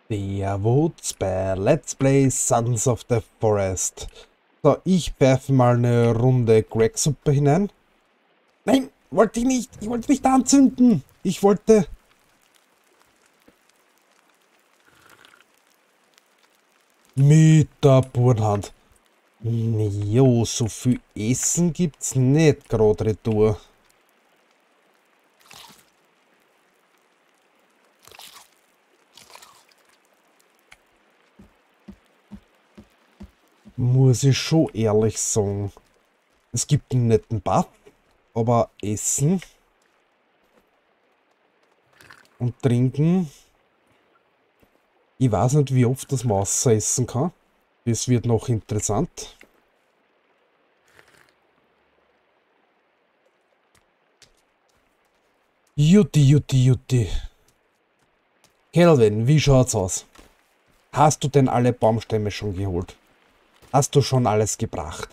Servus bei Let's Play Sons of the Forest. So, ich werfe mal eine Runde Cracksuppe hinein. Nein, wollte ich nicht. Ich wollte nicht anzünden. Ich wollte... Mit der Burnhand. Jo, so viel Essen gibt's nicht gerade retour. Muss ich schon ehrlich sagen. Es gibt einen netten Buff, aber Essen und Trinken, ich weiß nicht, wie oft das Maus essen kann. Das wird noch interessant. Jutti. Kelvin, wie schaut's aus? Hast du denn alle Baumstämme schon geholt? Hast du schon alles gebracht?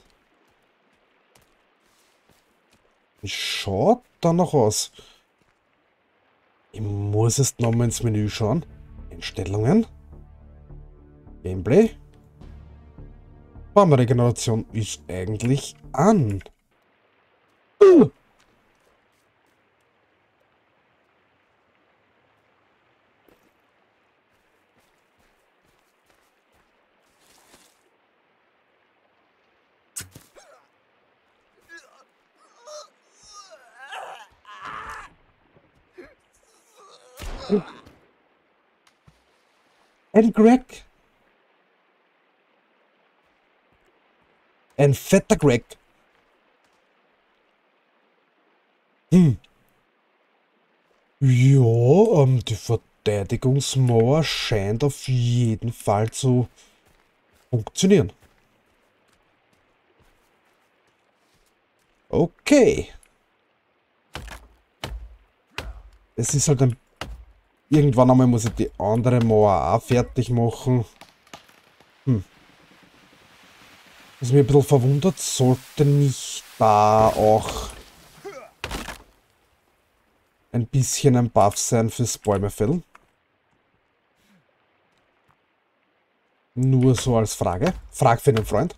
Schaut danach aus. Ich muss jetzt nochmal ins Menü schauen. Einstellungen. Gameplay. Baumregeneration ist eigentlich an. Ein Greg. Ein fetter Greg. Ja, die Verteidigungsmauer scheint auf jeden Fall zu funktionieren. Okay. Es ist halt ein... Irgendwann einmal muss ich die andere Mauer auch fertig machen. Was mich ein bisschen verwundert, sollte nicht da auch ein bisschen ein Buff sein fürs Bäumefällen? Nur so als Frage. Frag für den Freund.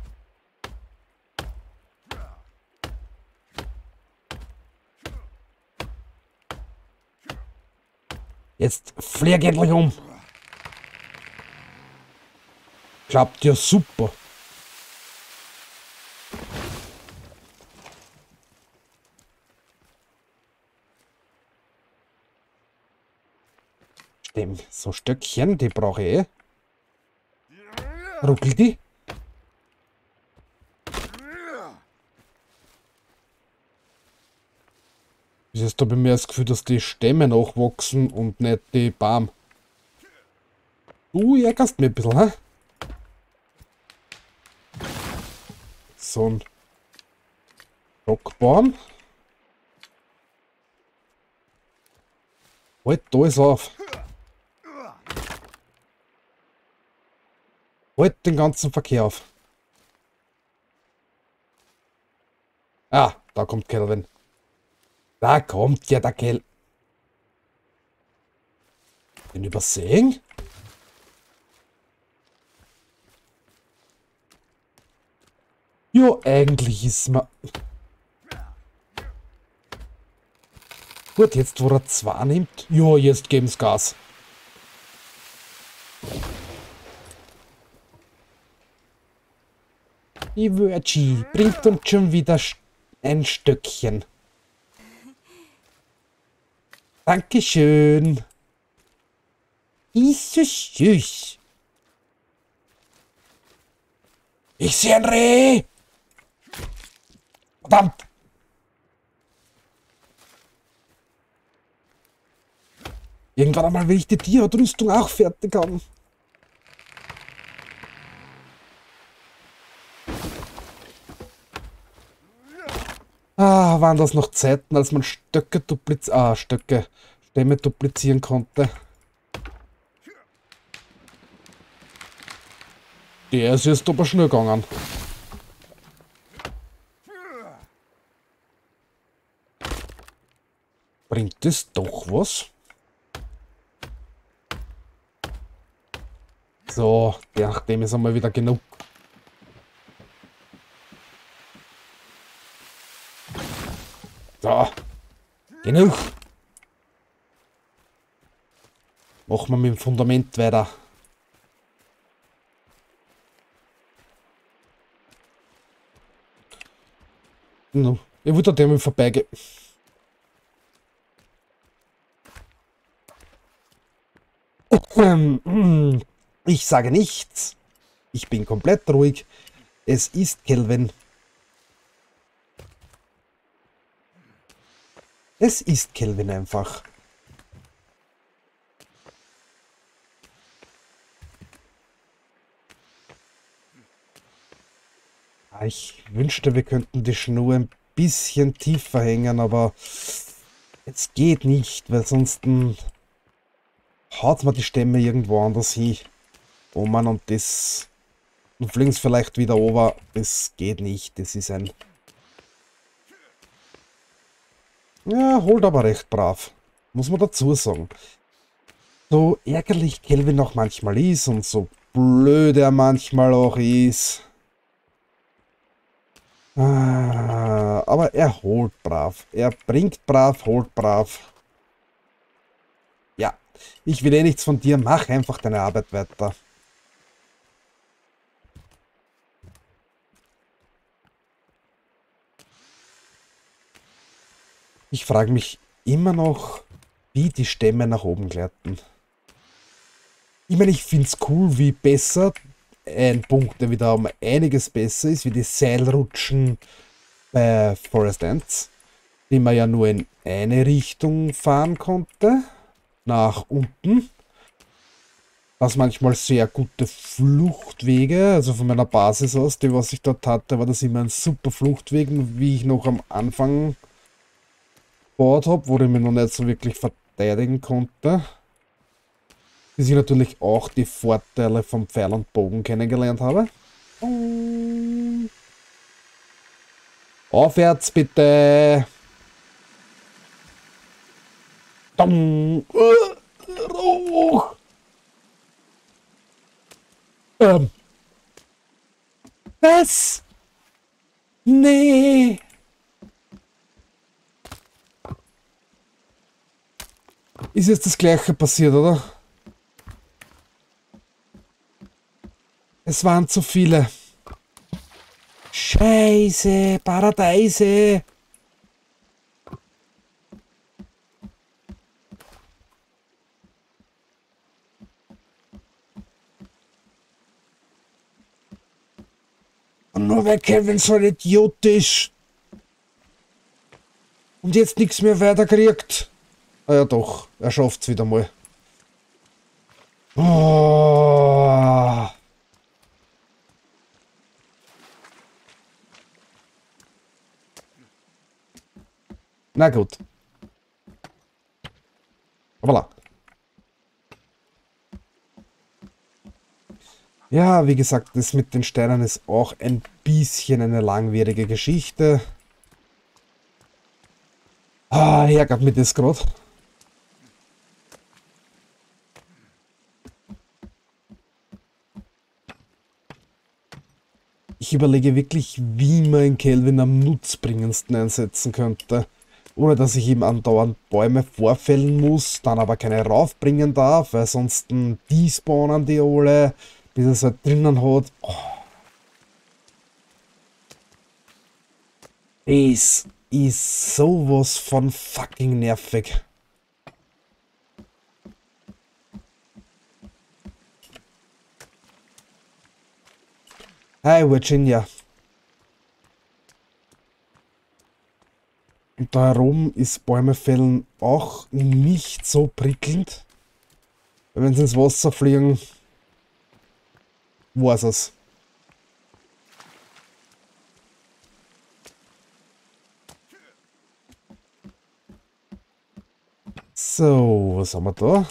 Jetzt flieg endlich um. Klappt ja super. Stimmt, so Stöckchen, die brauche ich eh. Ruckelt die? Bis jetzt habe ich mir das Gefühl, dass die Stämme nachwachsen und nicht die Baum. Du ärgerst mich ein bisschen, hä? So ein Stockbaum. Halt alles auf. Halt den ganzen Verkehr auf. Ah, da kommt Kelvin. Da kommt ja der Kell. Den übersehen? Ja, eigentlich ist man... Gut, jetzt wo er 2 nimmt. Ja, jetzt geben's Gas. Die Virgie bringt uns schon wieder ein Stöckchen. Dankeschön. Ist so süß. Ich sehe ein Reh. Verdammt. Irgendwann einmal will ich die Tierrüstung auch fertig haben. Ah, waren das noch Zeiten, als man Stämme duplizieren konnte. Der ist jetzt aber schnell gegangen. Bringt es doch was? So, nachdem ist einmal wieder genug. So, genug. Machen wir mit dem Fundament weiter. No, ich wollte da mal vorbeigehen. Ich sage nichts. Ich bin komplett ruhig. Es ist Kelvin. Es ist Kelvin einfach. Ich wünschte, wir könnten die Schnur ein bisschen tiefer hängen, aber es geht nicht, weil sonst haut man die Stämme irgendwo anders hin. Oh Mann, und das... Und fliegen es vielleicht wieder over. Das geht nicht. Das ist ein... Ja, holt aber recht brav. Muss man dazu sagen. So ärgerlich Kelvin auch manchmal ist und so blöd er manchmal auch ist. Aber er holt brav. Er bringt brav, holt brav. Ja, ich will eh nichts von dir. Mach einfach deine Arbeit weiter. Ich frage mich immer noch, wie die Stämme nach oben gleiten. Ich meine, ich finde es cool, wie besser ein Punkt, der wieder um einiges besser ist, wie die Seilrutschen bei Forest Ants, die man ja nur in eine Richtung fahren konnte, nach unten. Das manchmal sehr gute Fluchtwege, also von meiner Basis aus, die was ich dort hatte, war das immer ein super Fluchtweg, wie ich noch am Anfang gebaut habe, wo ich mich noch nicht so wirklich verteidigen konnte. Bis ich natürlich auch die Vorteile vom Pfeil und Bogen kennengelernt habe. Aufwärts bitte! Hoch! Was? Nee! Ist jetzt das gleiche passiert, oder? Es waren zu viele. Scheiße, Paradeise. Und nur weil Kevin so ein Idiot ist. Und jetzt nichts mehr weiterkriegt. Ah ja doch, er schafft's wieder mal. Oh. Na gut. Voilà. Ja, wie gesagt, das mit den Steinen ist auch ein bisschen eine langwierige Geschichte. Ärgert mich das gerade. Ich überlege wirklich, wie man einen Kelvin am nutzbringendsten einsetzen könnte. Ohne dass ich ihm andauernd Bäume vorfällen muss, dann aber keine raufbringen darf, weil sonst despawnen die alle, bis er es halt drinnen hat. Oh. Es ist sowas von fucking nervig. Hi Virginia. Und da herum ist Bäume fällen auch nicht so prickelnd. Wenn sie ins Wasser fliegen, war's es. So, was haben wir da?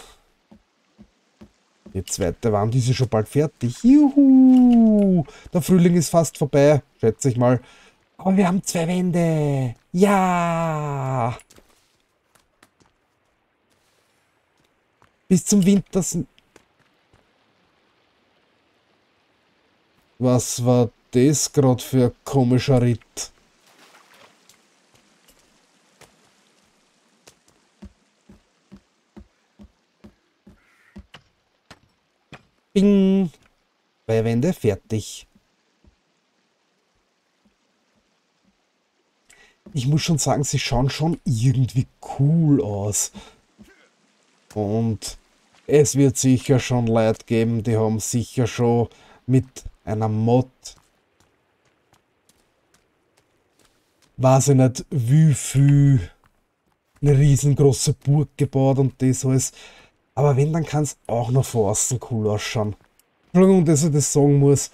Die zweite Wand ist ja schon bald fertig. Juhu! Der Frühling ist fast vorbei, schätze ich mal. Aber wir haben 2 Wände. Ja! Bis zum Winter sind... Was war das gerade für ein komischer Ritt? Bing! Bei Wände fertig. Ich muss schon sagen, sie schauen schon irgendwie cool aus. Und es wird sicher schon Leute geben, die haben sicher schon mit einer Mod, weiß ich nicht, wie viel, eine riesengroße Burg gebaut und das alles. Aber wenn, dann kann es auch noch von außen cool ausschauen. Entschuldigung, dass ich das sagen muss.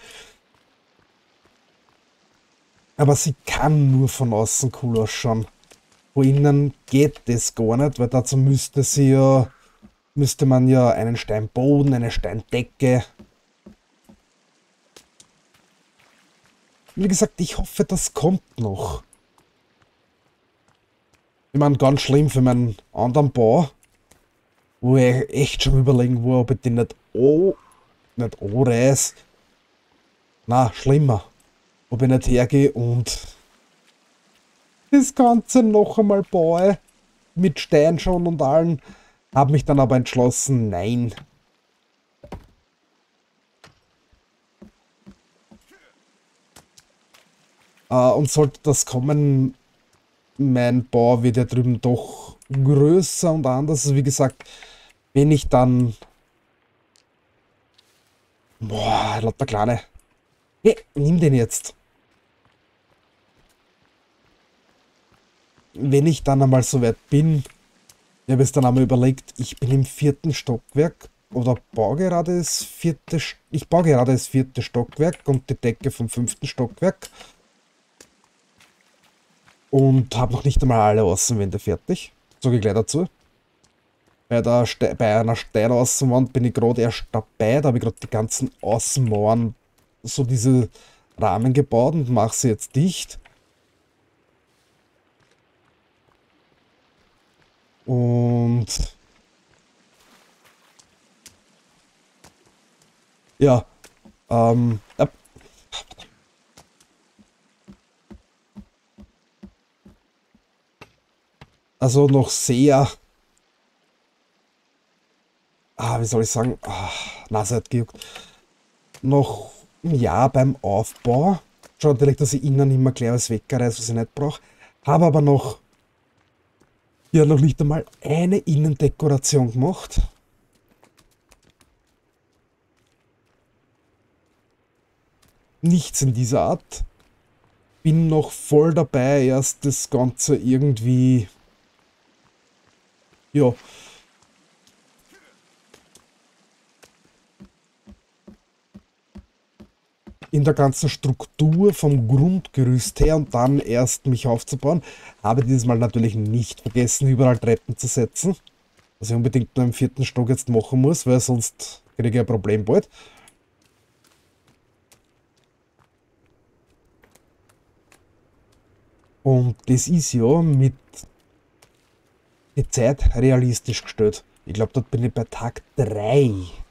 Aber sie kann nur von außen cool ausschauen. Von innen geht das gar nicht, weil dazu müsste man ja einen Steinboden, eine Steindecke. Wie gesagt, ich hoffe, das kommt noch. Ich meine, ganz schlimm für meinen anderen Bau, wo ich echt schon überlegen war, ob ich den nicht anreiß. Na, schlimmer. Ob ich nicht hergehe und das Ganze noch einmal baue. Mit Stein schon und allen. Habe mich dann aber entschlossen, nein. Und sollte das kommen, mein Bau wird ja drüben doch größer und anders. Also wie gesagt, wenn ich dann... Boah, lauter Kleine. Hey, nimm den jetzt. Wenn ich dann einmal so weit bin, ich habe es dann einmal überlegt, ich bin im 4. Stockwerk oder baue gerade ich baue gerade das 4. Stockwerk und die Decke vom 5. Stockwerk und habe noch nicht einmal alle Außenwände fertig. Sage ich gleich dazu. Bei einer Steinaußenwand bin ich gerade erst dabei, da habe ich gerade die ganzen Außenmauern, so diese Rahmen gebaut und mache sie jetzt dicht. Und ja, ja, also noch sehr, wie soll ich sagen, Nase hat gejuckt, noch ein Jahr beim Aufbau. Schaut direkt, dass ich innen immer gleich alles wegreiße, was ich nicht brauche. Habe aber noch, ja, noch nicht einmal eine Innendekoration gemacht. Nichts in dieser Art. Bin noch voll dabei, erst das Ganze irgendwie, ja, in der ganzen Struktur vom Grundgerüst her und dann erst mich aufzubauen. Habe dieses Mal natürlich nicht vergessen, überall Treppen zu setzen. Was ich unbedingt nur im 4. Stock jetzt machen muss, weil sonst kriege ich ein Problem bald. Und das ist ja mit der Zeit realistisch gestellt. Ich glaube, dort bin ich bei Tag 3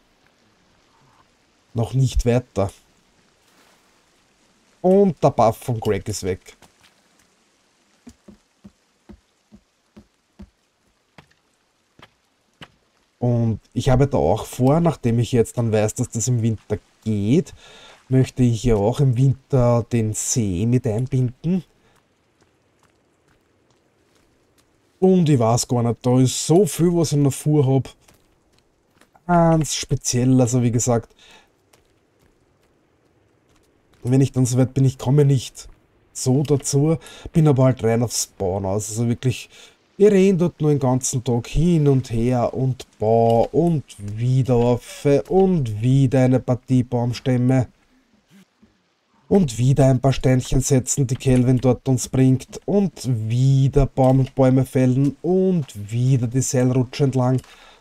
noch nicht weiter. Und der Buff von Greg ist weg. Und ich habe da auch vor, nachdem ich jetzt dann weiß, dass das im Winter geht, möchte ich ja auch im Winter den See mit einbinden. Und ich weiß gar nicht, da ist so viel, was ich noch vorhabe. Ganz speziell, also wie gesagt, wenn ich dann soweit bin, ich komme nicht so dazu, bin aber halt rein aufs Bauen aus. Also wirklich, ich renne dort nur den ganzen Tag hin und her und baue und wieder auf und wieder eine Partie Baumstämme und wieder ein paar Steinchen setzen, die Kelvin dort uns bringt und wieder Bäume fällen und wieder die Seilrutsche entlang.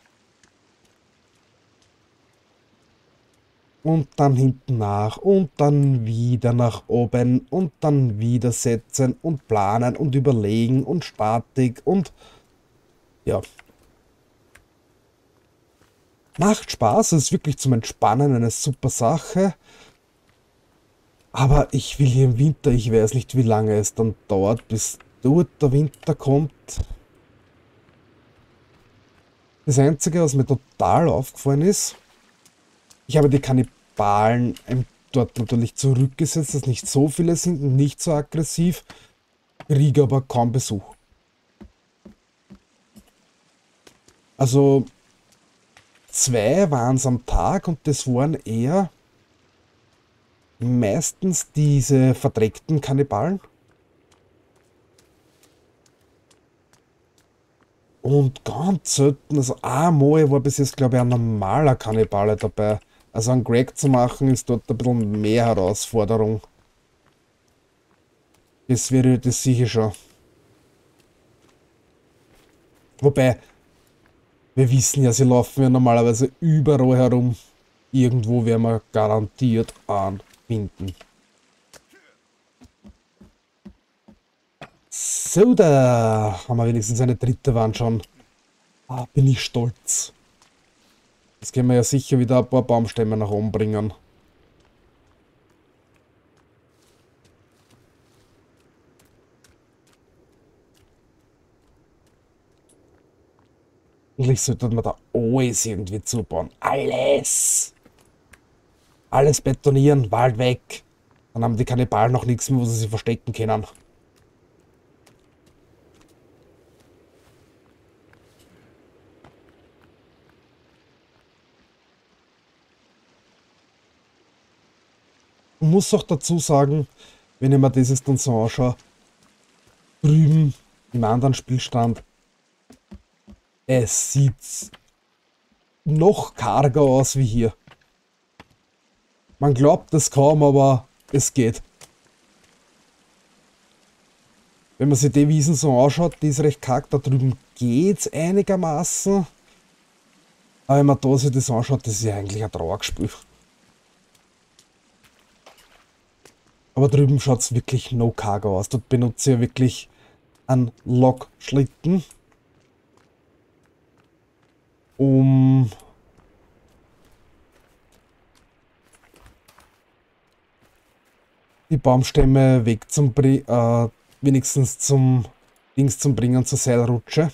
Und dann hinten nach und dann wieder nach oben und dann wieder setzen und planen und überlegen und Statik und ja. Macht Spaß, ist wirklich zum Entspannen eine super Sache. Aber ich will hier im Winter, ich weiß nicht, wie lange es dann dauert, bis dort der Winter kommt. Das Einzige, was mir total aufgefallen ist, ich habe die Kannibalen dort natürlich zurückgesetzt, dass nicht so viele sind und nicht so aggressiv, kriege aber kaum Besuch. Also 2 waren es am Tag und das waren eher meistens diese verdreckten Kannibalen. Und ganz selten, also einmal war bis jetzt, glaube ich, ein normaler Kannibale dabei. Also einen Greg zu machen, ist dort ein bisschen mehr Herausforderung. Das wäre das sicher schon. Wobei, wir wissen ja, sie laufen ja normalerweise überall herum. Irgendwo werden wir garantiert anfinden. So, da haben wir wenigstens eine dritte Wand schon. Ah, bin ich stolz. Jetzt können wir ja sicher wieder ein paar Baumstämme nach oben bringen. Eigentlich sollte man da alles irgendwie zubauen. Alles! Alles betonieren, Wald weg. Dann haben die Kannibalen noch nichts mehr, wo sie sich verstecken können. Ich muss auch dazu sagen, wenn ich mir das jetzt dann so anschaue, drüben im anderen Spielstand, es sieht noch karger aus wie hier. Man glaubt es kaum, aber es geht. Wenn man sich die Wiesen so anschaut, die ist recht karg, da drüben geht's einigermaßen. Aber wenn man da sich das anschaut, das ist ja eigentlich ein Trauerspiel. Aber drüben schaut es wirklich no cargo aus. Dort benutze ich ja wirklich einen Lokschlitten, um die Baumstämme wegzubringen, wenigstens zum Dings zum Bringen zur Seilrutsche.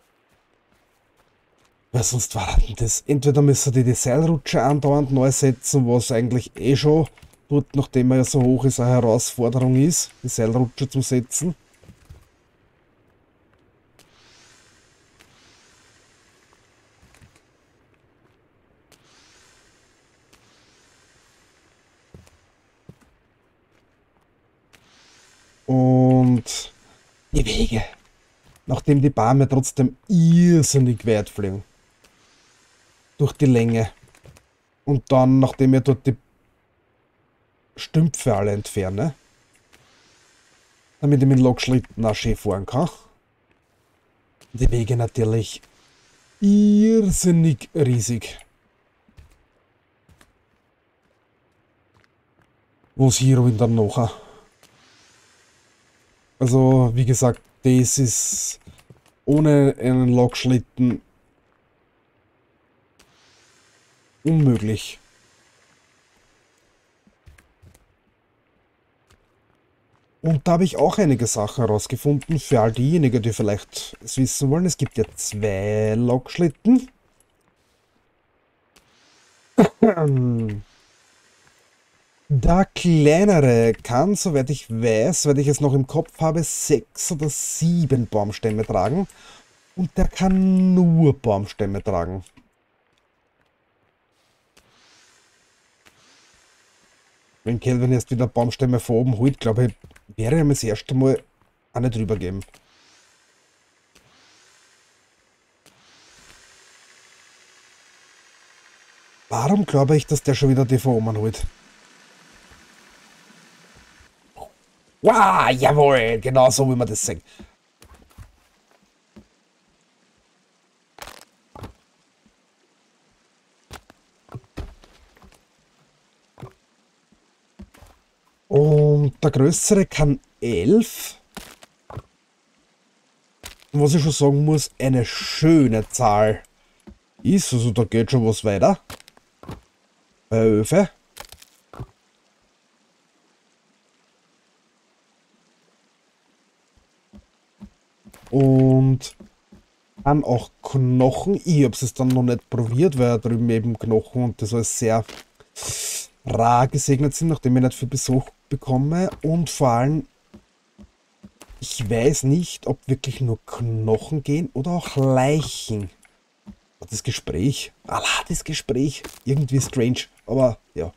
Weil sonst war das. Entweder müssen die Seilrutsche andauernd neu setzen, was eigentlich eh schon dort, nachdem er ja so hoch ist, eine Herausforderung ist, die Seilrutsche zu setzen. Und die Wege, nachdem die Bäume trotzdem irrsinnig weit fliegen, durch die Länge. Und dann, nachdem ich dort die Stümpfe alle entferne, damit ich mit dem Lokschlitten auch schön fahren kann. Die Wege natürlich irrsinnig riesig. Was hier und dann nachher. Also, wie gesagt, das ist ohne einen Lokschlitten unmöglich. Und da habe ich auch einige Sachen herausgefunden, für all diejenigen, die vielleicht es wissen wollen. Es gibt ja 2 Lokschlitten. Der kleinere kann, soweit ich weiß, soweit ich es noch im Kopf habe, 6 oder 7 Baumstämme tragen. Und der kann nur Baumstämme tragen. Wenn Kelvin erst wieder Baumstämme von oben holt, glaube ich, wäre ihm das erste Mal eine drüber geben. Warum glaube ich, dass der schon wieder die von oben holt? Wow, jawohl, genau so wie man das sehen. Und der größere kann 11. Was ich schon sagen muss, eine schöne Zahl ist. Also da geht schon was weiter. Bei Öfe. und dann auch Knochen. Ich habe es dann noch nicht probiert, weil drüben eben Knochen und das alles sehr rar gesegnet sind, nachdem ich nicht viel Besuch bekomme. Und vor allem, ich weiß nicht, ob wirklich nur Knochen gehen oder auch Leichen. Das Gespräch. Allah, das Gespräch. Irgendwie strange. Aber ja.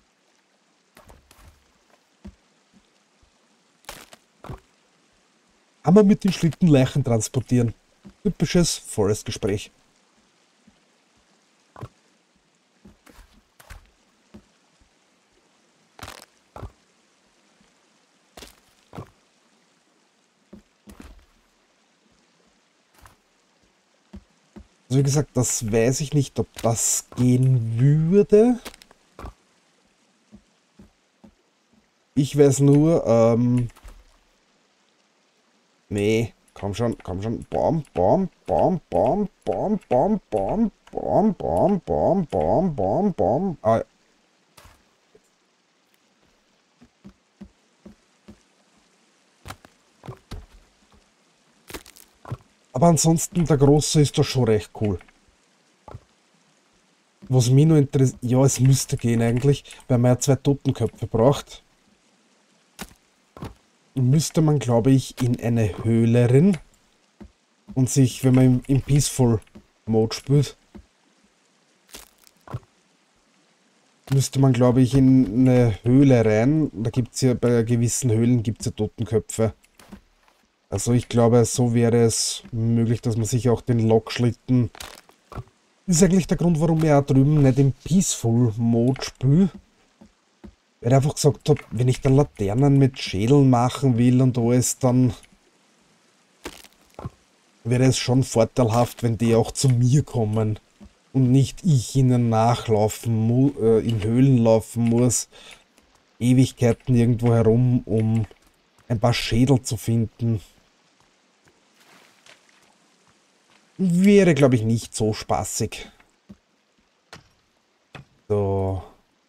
Hammer mit den Schlitten Leichen transportieren. Typisches Forest-Gespräch. Also wie gesagt, das weiß ich nicht, ob das gehen würde. Ich weiß nur, nee, komm schon, komm schon. Bam, bam, bam, bam, bam, bam, bam, bam, bam, bam, bam, bam, bam. Ah, aber ansonsten, der Große ist doch schon recht cool. Was mich nur interessiert, ja, es müsste gehen eigentlich, weil man ja 2 Totenköpfe braucht. Müsste man, glaube ich, in eine Höhle rein und sich, wenn man im Peaceful Mode spielt, müsste man, glaube ich, in eine Höhle rein. Da gibt es ja bei gewissen Höhlen gibt es ja Totenköpfe. Also ich glaube, so wäre es möglich, dass man sich auch den Lokschlitten... Das ist eigentlich der Grund, warum ich auch drüben nicht im Peaceful Mode spiele. Weil ich einfach gesagt habe, wenn ich dann Laternen mit Schädeln machen will und alles, dann wäre es schon vorteilhaft, wenn die auch zu mir kommen und nicht ich ihnen nachlaufen in Höhlen laufen muss, Ewigkeiten irgendwo herum, um ein paar Schädel zu finden. Wäre, glaube ich, nicht so spaßig. So.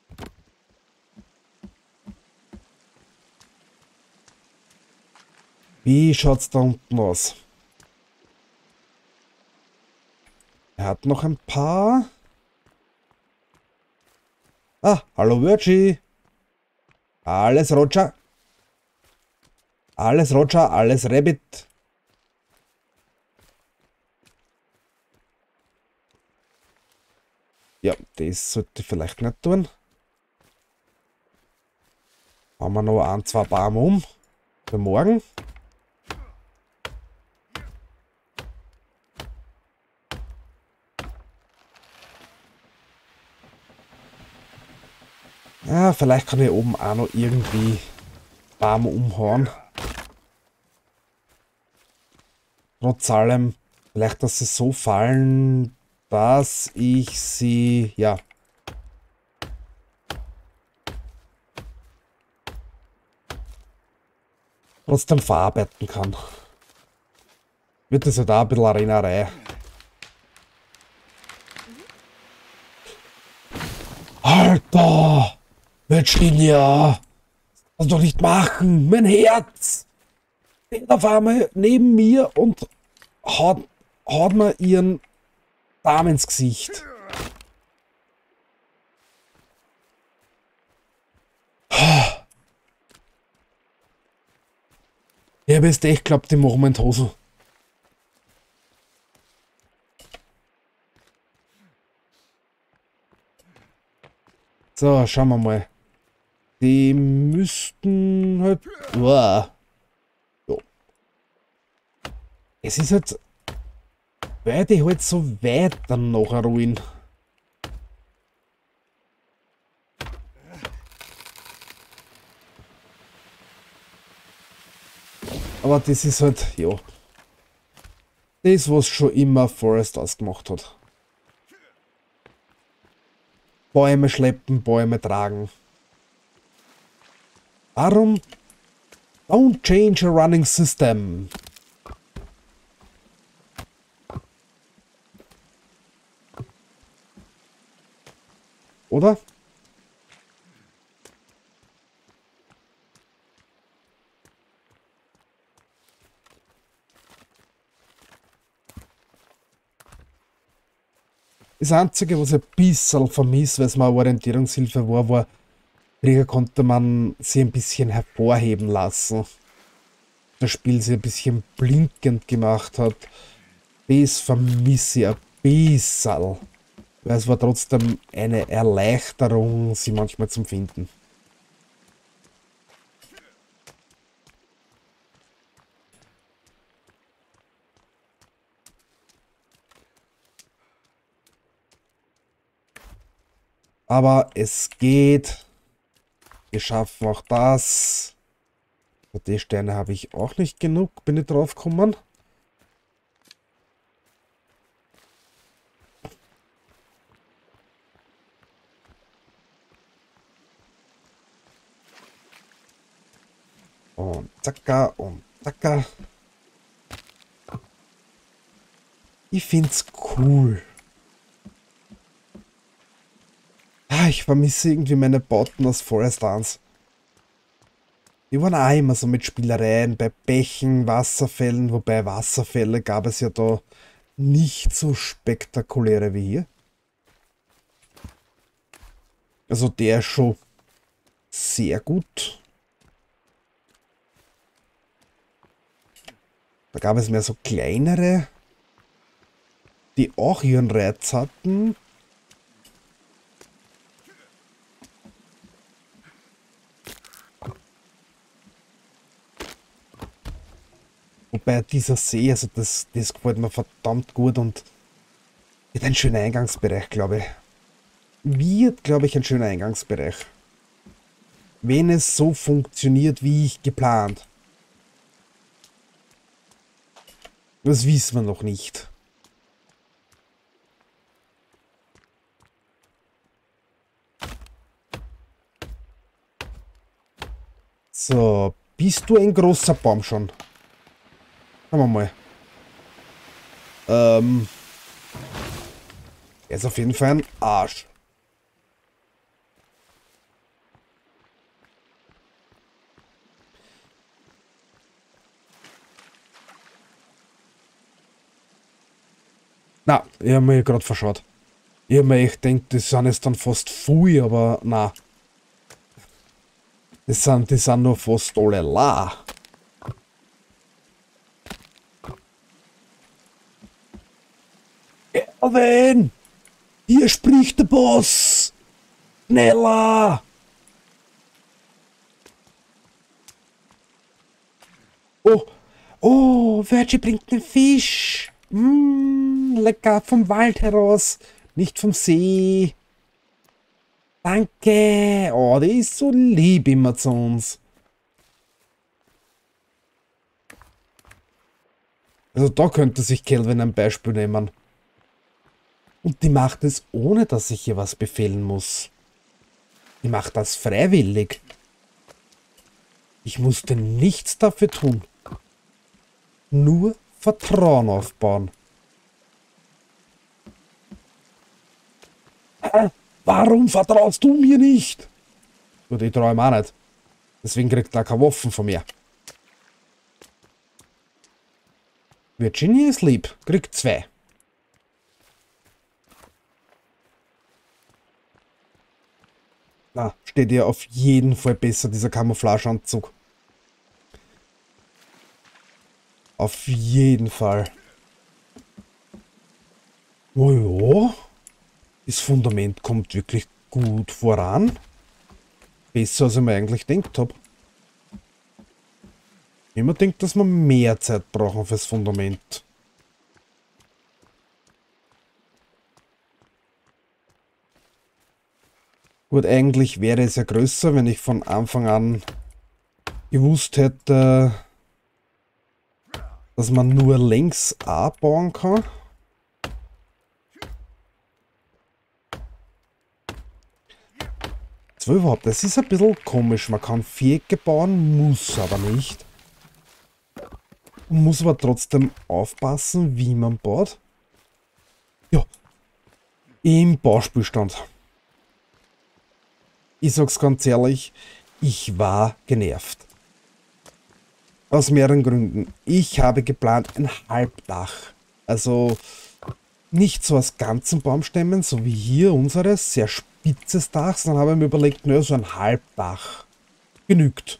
Wie schaut's da unten aus? Er hat noch ein paar. Ah, hallo Virgie. Alles Roger. Alles Roger, alles Rabbit. Ja, das sollte ich vielleicht nicht tun. Haben wir noch ein, zwei Baum um. Für morgen. Ja, vielleicht kann ich oben auch noch irgendwie Baum umhauen. Trotz allem, vielleicht, dass sie so fallen, dass ich sie, ja, trotzdem verarbeiten kann. Wird das ja da ein bisschen Arenerei. Alter! Virginia! Das doch nicht machen! Mein Herz! Steht auf einmal neben mir und haut mir ihren Darm ins Gesicht. Ich habe jetzt echt geglaubt, die machen mir in die Hose. So, schauen wir mal. Die müssten halt... Uah. Ja. Es ist halt... Weil die halt so weit dann nachher ruhen. Aber das ist halt, ja. Das, was schon immer Forest ausgemacht hat. Bäume schleppen, Bäume tragen. Warum? Don't change a running system. Oder? Das Einzige, was ich ein bisschen vermisse, weil es mal eine Orientierungshilfe war, früher konnte man sie ein bisschen hervorheben lassen. Das Spiel sie ein bisschen blinkend gemacht hat. Das vermisse ich ein bisschen. Weil es war trotzdem eine Erleichterung, sie manchmal zu finden. Aber es geht. Wir schaffen auch das. Für die Sterne habe ich auch nicht genug, bin ich drauf gekommen. Und zacka und zacka. Ich find's cool. Ah, ich vermisse irgendwie meine Bauten aus Forest Dance. Die waren auch immer so mit Spielereien bei Bächen, Wasserfällen, wobei Wasserfälle gab es ja da nicht so spektakuläre wie hier. Also der ist schon sehr gut. Da gab es mehr so kleinere, die auch ihren Reiz hatten. Wobei dieser See, also das gefällt mir verdammt gut und wird ein schöner Eingangsbereich, glaube ich. Wird, glaube ich, ein schöner Eingangsbereich. Wenn es so funktioniert, wie ich geplant. Das wissen wir noch nicht. So, bist du ein großer Baum schon? Schauen wir mal. Er ist auf jeden Fall ein Arsch. Na, ich habe mir gerade verschaut. Ich habe mir echt gedacht, das sind jetzt dann fast viel, aber na. Die sind nur fast alle la. Erwin! Hier spricht der Boss! Schneller! Oh, oh, Virgie bringt einen Fisch. Lecker, vom Wald heraus, nicht vom See. Danke. Oh, die ist so lieb immer zu uns. Also da könnte sich Kelvin ein Beispiel nehmen. Und die macht es, ohne dass ich ihr was befehlen muss. Die macht das freiwillig. Ich musste nichts dafür tun. Nur Vertrauen aufbauen. Warum vertraust du mir nicht? Gut, ich traue ihm auch nicht. Deswegen kriegt er keine Waffen von mir. Virginia ist lieb. Kriegt 2. Na, steht ihr auf jeden Fall besser, dieser Camouflageanzug. Auf jeden Fall. Oh ja. Das Fundament kommt wirklich gut voran. Besser als ich mir eigentlich gedacht habe. Immer denkt, dass wir mehr Zeit brauchen fürs Fundament. Gut, eigentlich wäre es ja größer, wenn ich von Anfang an gewusst hätte, dass man nur längs A bauen kann. Das war überhaupt, das ist ein bisschen komisch. Man kann Vierecke bauen, muss aber nicht. Muss aber trotzdem aufpassen, wie man baut. Ja, im Bauspielstand. Ich sag's ganz ehrlich, ich war genervt. Aus mehreren Gründen. Ich habe geplant ein Halbdach. Also nicht so aus ganzen Baumstämmen, so wie hier unseres, sehr spitzes Dach, sondern habe ich mir überlegt, naja, so ein Halbdach genügt.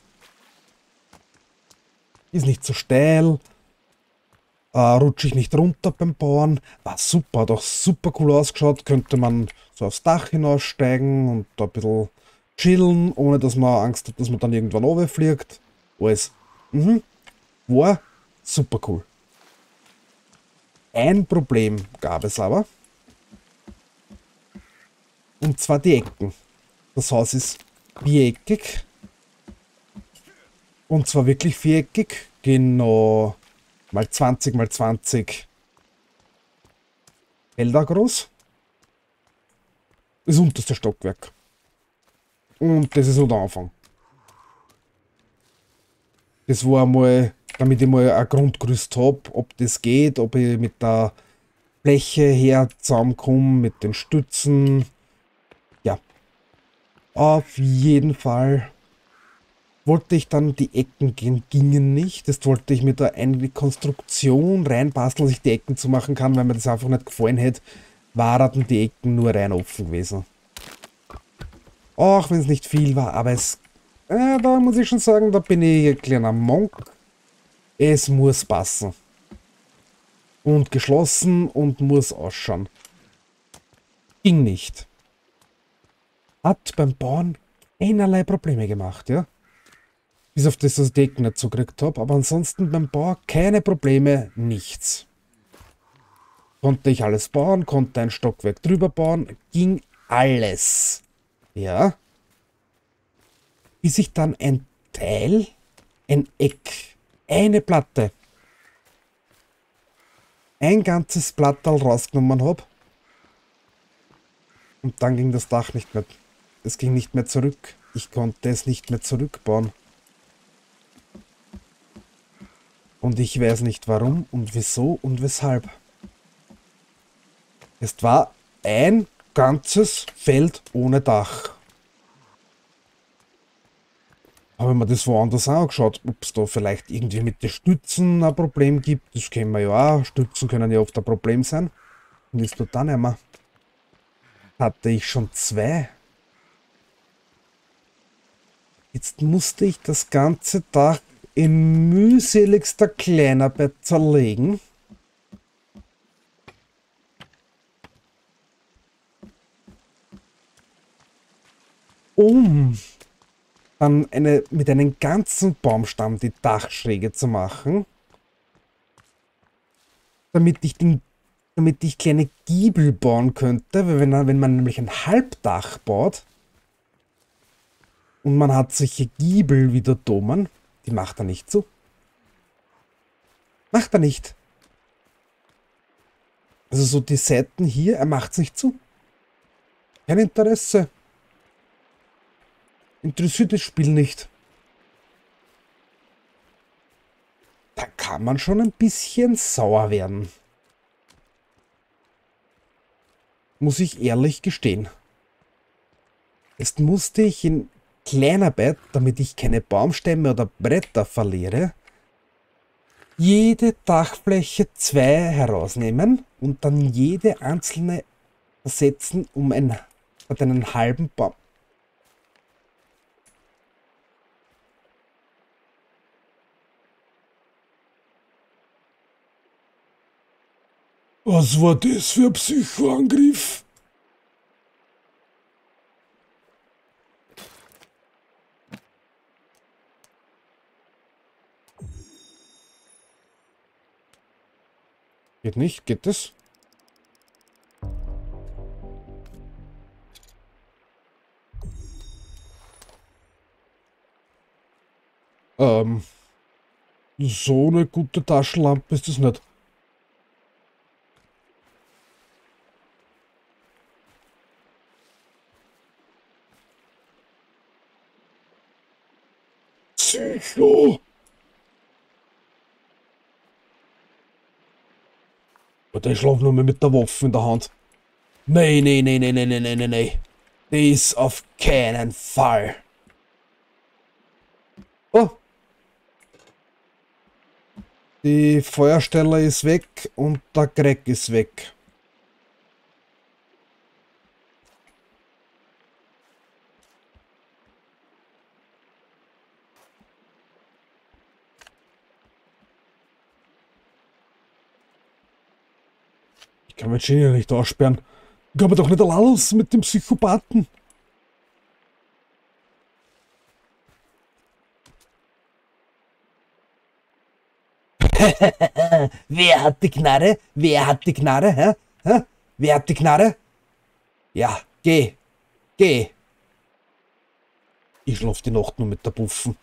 Ist nicht so steil, rutsche ich nicht runter beim Bauen. War super, hat auch super cool ausgeschaut. Könnte man so aufs Dach hinaussteigen und da ein bisschen chillen, ohne dass man Angst hat, dass man dann irgendwann runterfliegt. Alles. War super cool. Ein Problem gab es aber. Und zwar die Ecken. Das Haus ist viereckig. Und zwar wirklich viereckig. Genau mal 20 mal 20 Felder groß. Das unterste Stockwerk. Und das ist so der Anfang. Das war mal, damit ich mal ein Grundgerüst habe, ob das geht, ob ich mit der Fläche her zusammenkomme, mit den Stützen. Ja, auf jeden Fall wollte ich dann, die Ecken gingen nicht. Das wollte ich mit der eine Konstruktion reinbasteln, dass ich die Ecken zu machen kann, weil mir das einfach nicht gefallen hätte, waren die Ecken nur rein offen gewesen. Auch wenn es nicht viel war, aber da muss ich schon sagen, da bin ich ein kleiner Monk. Es muss passen. Und geschlossen und muss ausschauen. Ging nicht. Hat beim Bauen keinerlei Probleme gemacht, ja. Bis auf das, dass ich die Ecken nicht zugekriegt habe, aber ansonsten beim Bau keine Probleme, nichts. Konnte ich alles bauen, konnte ein Stockwerk drüber bauen, ging alles. Ja. Bis ich dann ein Teil, ein Eck, eine Platte, ein ganzes Blattal rausgenommen habe. Und dann ging das Dach nicht mehr. Es ging nicht mehr zurück. Ich konnte es nicht mehr zurückbauen. Und ich weiß nicht warum und wieso und weshalb. Es war ein ganzes Feld ohne Dach. Habe mir das woanders angeschaut, ob es da vielleicht irgendwie mit den Stützen ein Problem gibt. Das kennen wir ja auch. Stützen können ja oft ein Problem sein. Und ist da dann einmal. Hatte ich schon zwei. Jetzt musste ich das ganze Dach in mühseligster Kleinarbeit zerlegen. Um dann mit einem ganzen Baumstamm die Dachschräge zu machen, damit ich kleine Giebel bauen könnte, weil wenn man nämlich ein Halbdach baut und man hat solche Giebel wie der Domen, die macht er nicht zu. Macht er nicht. Also so die Seiten hier, er macht es nicht zu. Kein Interesse. Interessiert das Spiel nicht. Da kann man schon ein bisschen sauer werden. Muss ich ehrlich gestehen. Jetzt musste ich in Kleinarbeit, damit ich keine Baumstämme oder Bretter verliere, jede Dachfläche 2 herausnehmen und dann jede einzelne ersetzen um einen halben Baum. Was war das für ein Psychoangriff? Geht nicht? Geht das? So eine gute Taschenlampe ist das nicht. Psycho! Und ich schlafe nur mehr mit der Waffe in der Hand. Nee, nee, nee, nee, nee, nee, nee, nee, nee. Das auf keinen Fall. Oh. Die Feuerstelle ist weg und der Crack ist weg. Ich kann mein Genie nicht aussperren. Ich komme doch nicht allein los mit dem Psychopathen. Wer hat die Knarre? Wer hat die Knarre? Hä? Hä? Wer hat die Knarre? Ja, geh. Geh. Ich schlaf die Nacht nur mit der Buffen.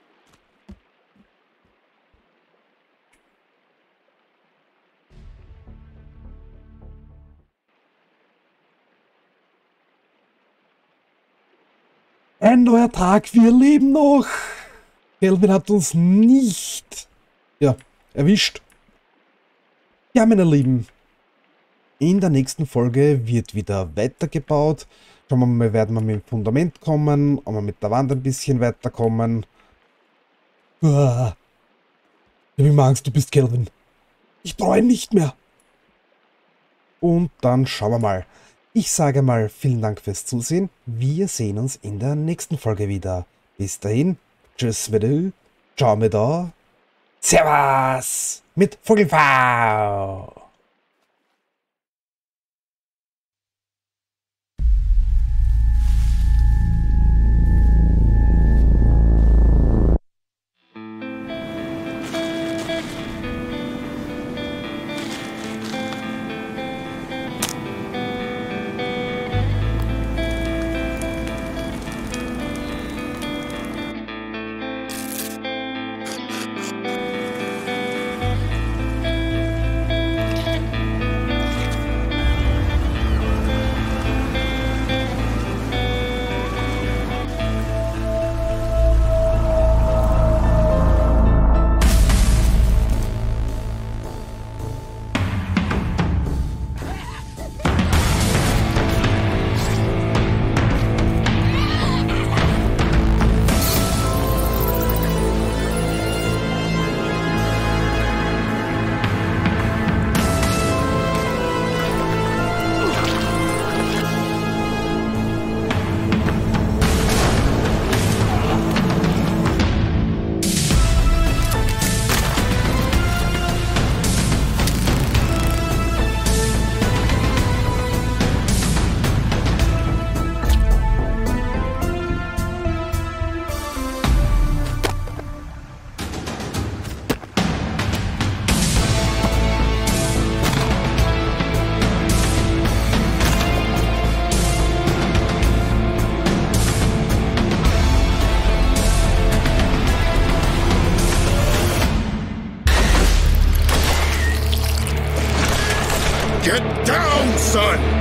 Ein neuer Tag, wir leben noch. Kelvin hat uns nicht, ja, erwischt. Ja, meine Lieben, in der nächsten Folge wird wieder weitergebaut. Schauen wir mal, werden wir mit dem Fundament kommen, ob wir mit der Wand ein bisschen weiterkommen. Uah. Ich hab immer Angst, du bist Kelvin. Ich traue nicht mehr. Und dann schauen wir mal. Ich sage mal vielen Dank fürs Zusehen. Wir sehen uns in der nächsten Folge wieder. Bis dahin, tschüss mit du, ciao mit da, servus mit Vogelfau. Get down, son!